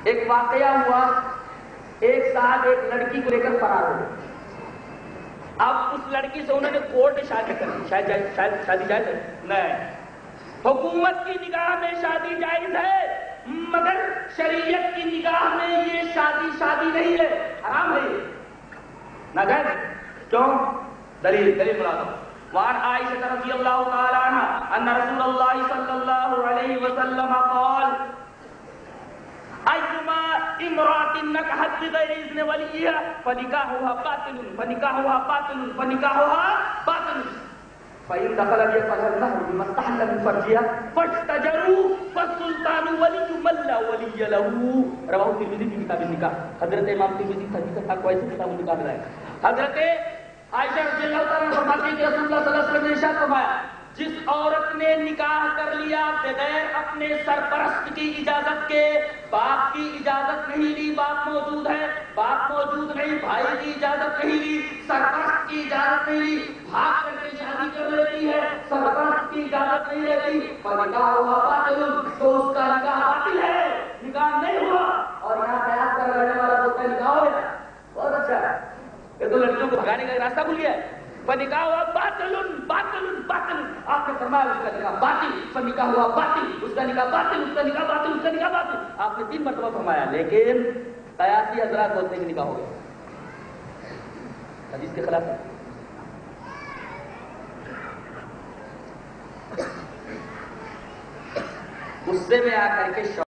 ایک واقعہ ہوا، ایک صاحب ایک لڑکی کو لے کر فرار ہو گئے. اب اس لڑکی سے انہوں نے کورٹ شادی کر دی. شادی جائز ہے؟ نہیں. حکومت کی نگاہ میں شادی جائز ہے، مگر شریعت کی نگاہ میں یہ شادی نہیں ہے، حرام ہے، یہ ناجائز ہے. کیوں؟ دلیل بلا دو. وعن عائشہ رضی اللہ تعالی عنہ ان رسول اللہ صلی اللہ علیہ وسلم قال ایما امرأة نکحت بغیر اذن ولیها فنکاحها باطل فإن دخل بها النهر بما استحل من فرجها فاستجروا فالسلطان ولي من لا ولي له. رواه الترمذی في کتاب النکاح. حضرت امام ترمذی حدیث تھا کوئی کتاب النکاح میں لائے. حضرت عائشہ رضی اللہ تعالیٰ عنہ فرماتی ہیں کہ رسول اللہ صلی اللہ علیہ وسلم نے ارشاد فرمایا جس عورت نے نکاح کر لیا بغیر اپنے سرپرست کی اجازت کے، باپ کی اجازت نہیں لی، باپ موجود ہے، باپ موجود نہیں، بھائی کی اجازت نہیں لی، سرپرست کی اجازت نہیں لی، بھاگ کر کے شادی کر لیتی ہے، سرپرست کی اجازت نہیں لیتی، فنکاح ہوا باطل، تو اس کا نکاح باطل ہے، نکاح نہیں ہوا. اور یہاں بیعت کر رہنے والا تو اس کا نکاح ہو گیا. بہت اچھا ہے. یہ تو لڑکیوں کو بھگانے کا راستہ بھول گیا ہے. فنکاح ہوا باطل. آپ نے فرمایا اس کا نکاح باطل، فنکاح ہوا باطل، اس کا نکاح باطل، اس کا نکاح باطل، اس کا نکاح باطل. آپ نے 3 مرتبہ فرمایا. لیکن قیاسی حضرات بولتے ہیں کہ نکاح ہو گیا. حدیث کے خلاف ہے. غصے میں آ کر کے